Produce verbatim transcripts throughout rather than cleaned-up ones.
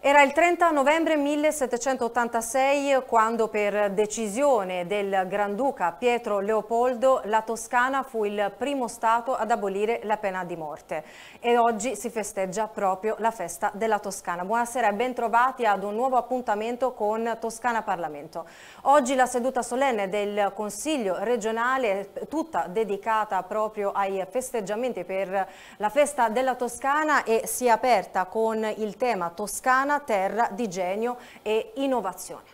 Era il trenta novembre millesettecentottantasei quando per decisione del Granduca Pietro Leopoldo la Toscana fu il primo Stato ad abolire la pena di morte e oggi si festeggia proprio la festa della Toscana. Buonasera e ben trovati ad un nuovo appuntamento con Toscana Parlamento. Oggi la seduta solenne del Consiglio regionale è tutta dedicata proprio ai festeggiamenti per la festa della Toscana e si è aperta con il tema Toscana, terra di genio e innovazione.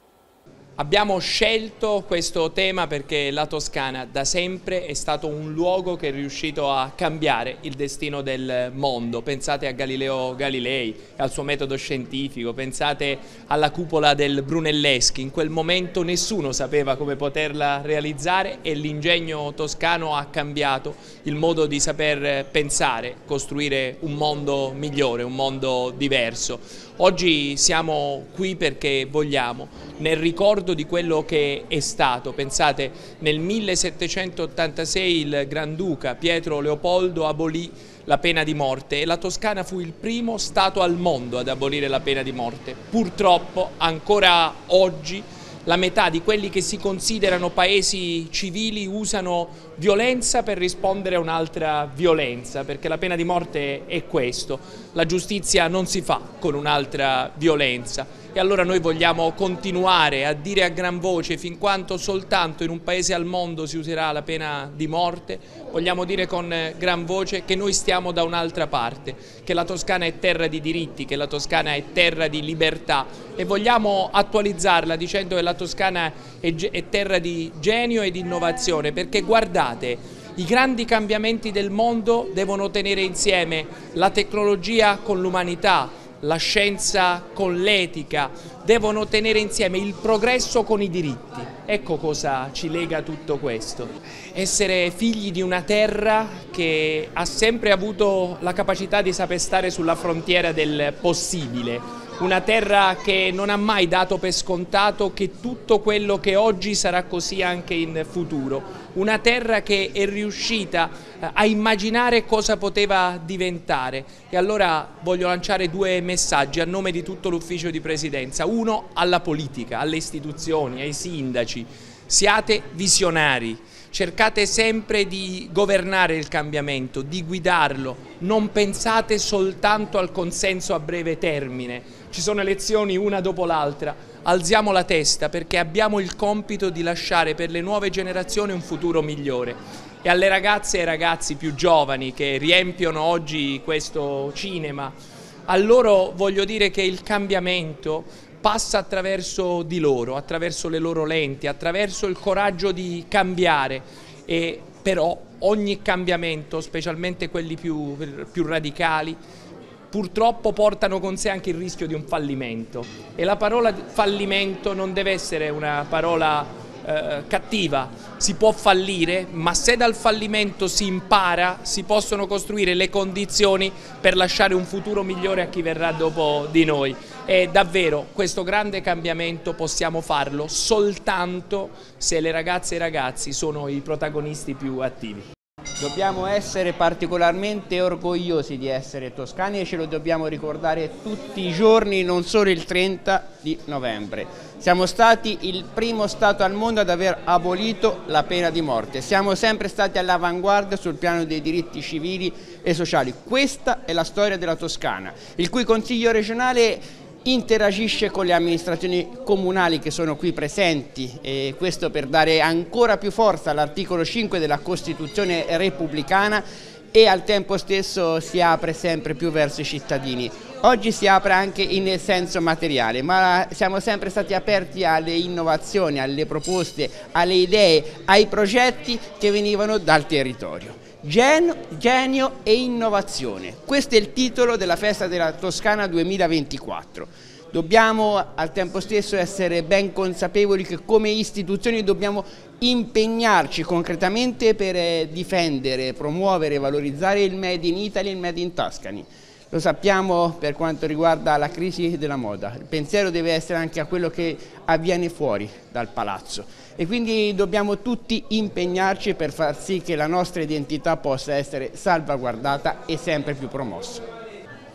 Abbiamo scelto questo tema perché la Toscana da sempre è stato un luogo che è riuscito a cambiare il destino del mondo. Pensate a Galileo Galilei e al suo metodo scientifico, pensate alla cupola del Brunelleschi. In quel momento nessuno sapeva come poterla realizzare e l'ingegno toscano ha cambiato il modo di saper pensare, costruire un mondo migliore, un mondo diverso. Oggi siamo qui perché vogliamo, nel ricordo di quello che è stato. Pensate, nel millesettecentottantasei il Granduca Pietro Leopoldo abolì la pena di morte e la Toscana fu il primo Stato al mondo ad abolire la pena di morte. Purtroppo ancora oggi la metà di quelli che si considerano paesi civili usano violenza per rispondere a un'altra violenza, perché la pena di morte è questo, la giustizia non si fa con un'altra violenza. E allora noi vogliamo continuare a dire a gran voce, fin quanto soltanto in un paese al mondo si userà la pena di morte, vogliamo dire con gran voce che noi stiamo da un'altra parte, che la Toscana è terra di diritti, che la Toscana è terra di libertà e vogliamo attualizzarla dicendo che la Toscana è, è terra di genio e di innovazione, perché guardate, i grandi cambiamenti del mondo devono tenere insieme la tecnologia con l'umanità, la scienza con l'etica, devono tenere insieme il progresso con i diritti. Ecco cosa ci lega tutto questo. Essere figli di una terra che ha sempre avuto la capacità di saper stare sulla frontiera del possibile, una terra che non ha mai dato per scontato che tutto quello che oggi sarà così anche in futuro, una terra che è riuscita a immaginare cosa poteva diventare. E allora voglio lanciare due messaggi a nome di tutto l'ufficio di presidenza. Uno alla politica, alle istituzioni, ai sindaci: siate visionari, cercate sempre di governare il cambiamento, di guidarlo, non pensate soltanto al consenso a breve termine. Ci sono elezioni una dopo l'altra, alziamo la testa perché abbiamo il compito di lasciare per le nuove generazioni un futuro migliore. E alle ragazze e ai ragazzi più giovani che riempiono oggi questo cinema, a loro voglio dire che il cambiamento passa attraverso di loro, attraverso le loro lenti, attraverso il coraggio di cambiare. E però ogni cambiamento, specialmente quelli più, più radicali, purtroppo portano con sé anche il rischio di un fallimento. E la parola fallimento non deve essere una parola Eh, cattiva. Si può fallire, ma se dal fallimento si impara, si possono costruire le condizioni per lasciare un futuro migliore a chi verrà dopo di noi. E davvero questo grande cambiamento possiamo farlo soltanto se le ragazze e i ragazzi sono i protagonisti più attivi. Dobbiamo essere particolarmente orgogliosi di essere toscani e ce lo dobbiamo ricordare tutti i giorni, non solo il trenta di novembre. Siamo stati il primo Stato al mondo ad aver abolito la pena di morte. Siamo sempre stati all'avanguardia sul piano dei diritti civili e sociali. Questa è la storia della Toscana, il cui Consiglio regionale interagisce con le amministrazioni comunali che sono qui presenti, e questo per dare ancora più forza all'articolo cinque della Costituzione repubblicana, e al tempo stesso si apre sempre più verso i cittadini. Oggi si apre anche in senso materiale, ma siamo sempre stati aperti alle innovazioni, alle proposte, alle idee, ai progetti che venivano dal territorio. Genio, genio e innovazione. Questo è il titolo della Festa della Toscana duemilaventiquattro. Dobbiamo al tempo stesso essere ben consapevoli che come istituzioni dobbiamo impegnarci concretamente per difendere, promuovere e valorizzare il Made in Italy e il Made in Tuscany. Lo sappiamo per quanto riguarda la crisi della moda, il pensiero deve essere anche a quello che avviene fuori dal palazzo e quindi dobbiamo tutti impegnarci per far sì che la nostra identità possa essere salvaguardata e sempre più promossa.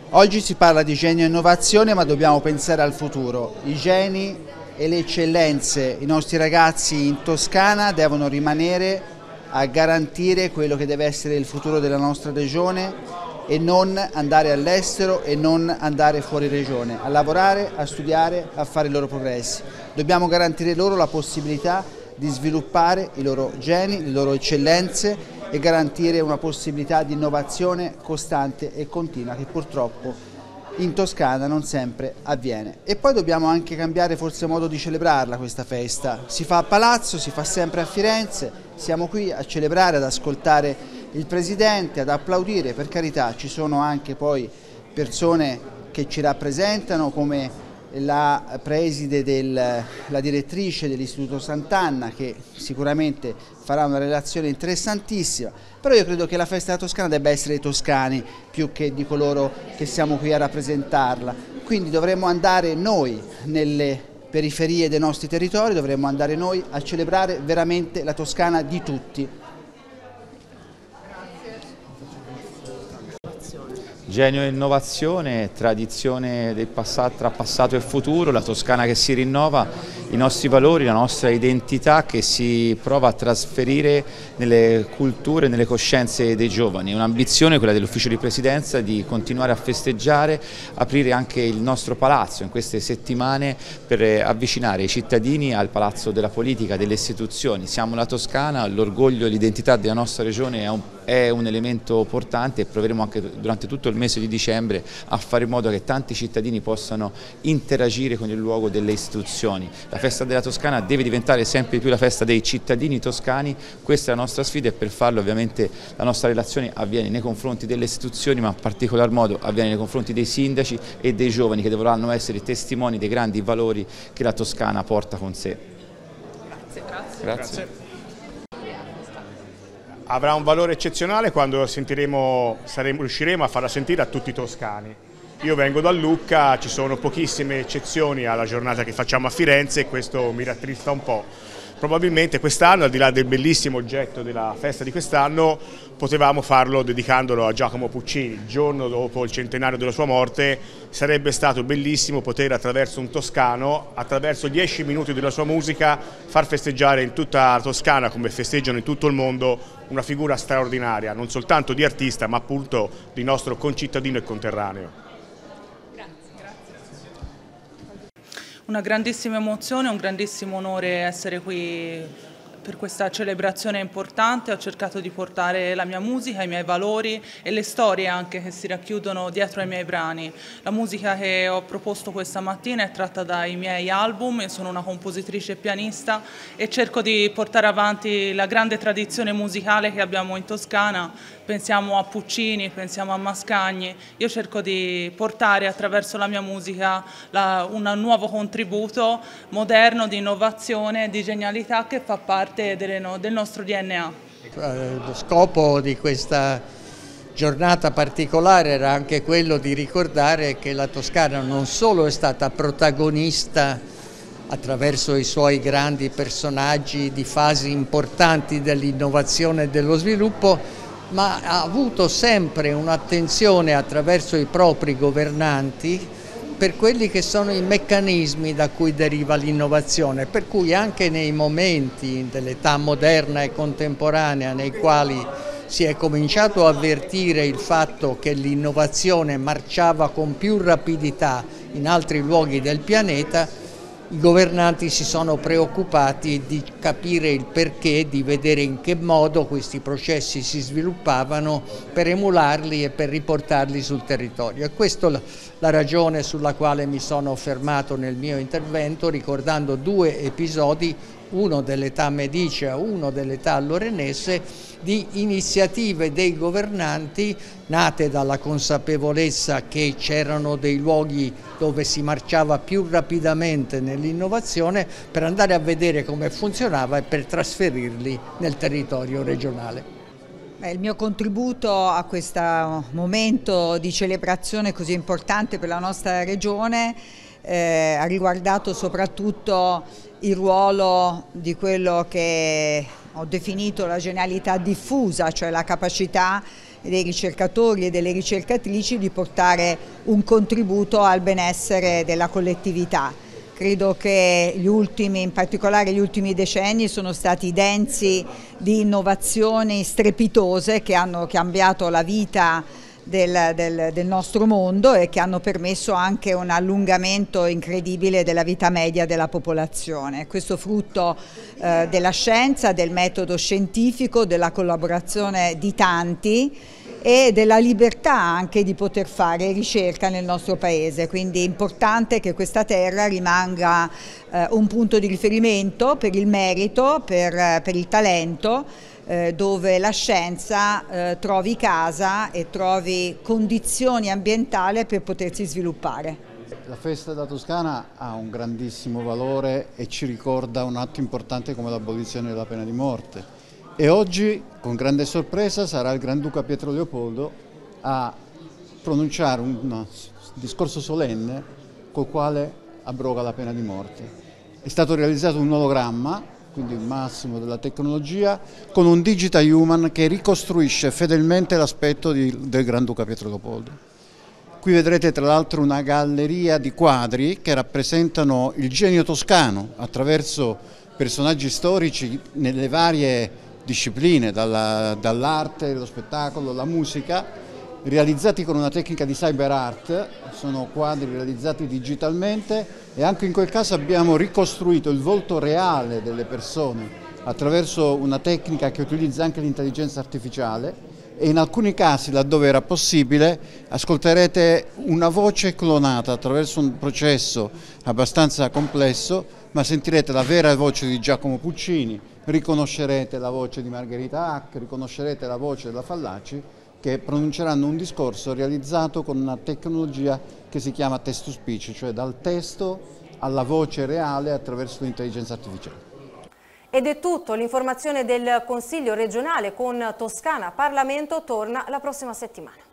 Oggi si parla di genio e innovazione, ma dobbiamo pensare al futuro. I geni e le eccellenze, i nostri ragazzi in Toscana devono rimanere a garantire quello che deve essere il futuro della nostra regione e non andare all'estero e non andare fuori regione, a lavorare, a studiare, a fare i loro progressi. Dobbiamo garantire loro la possibilità di sviluppare i loro geni, le loro eccellenze e garantire una possibilità di innovazione costante e continua che purtroppo in Toscana non sempre avviene. E poi dobbiamo anche cambiare forse modo di celebrarla questa festa. Si fa a Palazzo, si fa sempre a Firenze, siamo qui a celebrare, ad ascoltare il Presidente, ad applaudire, per carità ci sono anche poi persone che ci rappresentano come la preside, del, la direttrice dell'Istituto Sant'Anna, che sicuramente farà una relazione interessantissima, però io credo che la festa della Toscana debba essere dei toscani più che di coloro che siamo qui a rappresentarla, quindi dovremmo andare noi nelle periferie dei nostri territori, dovremmo andare noi a celebrare veramente la Toscana di tutti. Genio e innovazione, tradizione del passato, tra passato e futuro, la Toscana che si rinnova, i nostri valori, la nostra identità che si prova a trasferire nelle culture, nelle coscienze dei giovani. È un'ambizione, quella dell'ufficio di presidenza, di continuare a festeggiare, aprire anche il nostro palazzo in queste settimane per avvicinare i cittadini al palazzo della politica, delle istituzioni. Siamo la Toscana, l'orgoglio e l'identità della nostra regione è un, è un elemento portante e proveremo anche durante tutto il mese di dicembre a fare in modo che tanti cittadini possano interagire con il luogo delle istituzioni. La festa della Toscana deve diventare sempre di più la festa dei cittadini toscani, questa è la nostra sfida e per farlo ovviamente la nostra relazione avviene nei confronti delle istituzioni, ma in particolar modo avviene nei confronti dei sindaci e dei giovani che dovranno essere testimoni dei grandi valori che la Toscana porta con sé. Grazie. Grazie. Grazie. Avrà un valore eccezionale quando sentiremo, saremo, riusciremo a farla sentire a tutti i toscani. Io vengo da Lucca, ci sono pochissime eccezioni alla giornata che facciamo a Firenze e questo mi rattrista un po'. Probabilmente quest'anno, al di là del bellissimo oggetto della festa di quest'anno, potevamo farlo dedicandolo a Giacomo Puccini. Il giorno dopo il centenario della sua morte sarebbe stato bellissimo poter attraverso un toscano, attraverso dieci minuti della sua musica, far festeggiare in tutta la Toscana, come festeggiano in tutto il mondo, una figura straordinaria, non soltanto di artista ma appunto di nostro concittadino e conterraneo. Una grandissima emozione, un grandissimo onore essere qui per questa celebrazione importante. Ho cercato di portare la mia musica, i miei valori e le storie anche che si racchiudono dietro ai miei brani. La musica che ho proposto questa mattina è tratta dai miei album, io sono una compositrice e pianista e cerco di portare avanti la grande tradizione musicale che abbiamo in Toscana. Pensiamo a Puccini, pensiamo a Mascagni, io cerco di portare attraverso la mia musica la, un nuovo contributo moderno di innovazione, di genialità che fa parte delle, del nostro D N A. Lo scopo di questa giornata particolare era anche quello di ricordare che la Toscana non solo è stata protagonista attraverso i suoi grandi personaggi di fasi importanti dell'innovazione e dello sviluppo, ma ha avuto sempre un'attenzione attraverso i propri governanti per quelli che sono i meccanismi da cui deriva l'innovazione, per cui anche nei momenti dell'età moderna e contemporanea nei quali si è cominciato a avvertire il fatto che l'innovazione marciava con più rapidità in altri luoghi del pianeta, i governanti si sono preoccupati di capire il perché, di vedere in che modo questi processi si sviluppavano per emularli e per riportarli sul territorio. E questa è la ragione sulla quale mi sono fermato nel mio intervento, ricordando due episodi, uno dell'età medicea, uno dell'età lorenese, di iniziative dei governanti nate dalla consapevolezza che c'erano dei luoghi dove si marciava più rapidamente nell'innovazione per andare a vedere come funzionava e per trasferirli nel territorio regionale. Il mio contributo a questo momento di celebrazione così importante per la nostra regione eh, ha riguardato soprattutto il ruolo di quello che ho definito la genialità diffusa, cioè la capacità dei ricercatori e delle ricercatrici di portare un contributo al benessere della collettività. Credo che gli ultimi, in particolare gli ultimi decenni, sono stati densi di innovazioni strepitose che hanno cambiato la vita del, del, del nostro mondo e che hanno permesso anche un allungamento incredibile della vita media della popolazione. Questo frutto eh, della scienza, del metodo scientifico, della collaborazione di tanti e della libertà anche di poter fare ricerca nel nostro paese, quindi è importante che questa terra rimanga eh, un punto di riferimento per il merito, per, per il talento, eh, dove la scienza eh, trovi casa e trovi condizioni ambientali per potersi sviluppare. La festa della Toscana ha un grandissimo valore e ci ricorda un atto importante come l'abolizione della pena di morte. E oggi, con grande sorpresa, sarà il Granduca Pietro Leopoldo a pronunciare un discorso solenne col quale abroga la pena di morte. È stato realizzato un ologramma, quindi il massimo della tecnologia, con un Digital Human che ricostruisce fedelmente l'aspetto del Granduca Pietro Leopoldo. Qui vedrete tra l'altro una galleria di quadri che rappresentano il genio toscano attraverso personaggi storici nelle varie discipline, dall'arte, lo spettacolo, la musica, realizzati con una tecnica di cyber art, sono quadri realizzati digitalmente e anche in quel caso abbiamo ricostruito il volto reale delle persone attraverso una tecnica che utilizza anche l'intelligenza artificiale e in alcuni casi, laddove era possibile, ascolterete una voce clonata attraverso un processo abbastanza complesso, ma sentirete la vera voce di Giacomo Puccini, riconoscerete la voce di Margherita Hack, riconoscerete la voce della Fallaci, che pronunceranno un discorso realizzato con una tecnologia che si chiama text to speech, cioè dal testo alla voce reale attraverso l'intelligenza artificiale. Ed è tutto, l'informazione del Consiglio regionale con Toscana Parlamento torna la prossima settimana.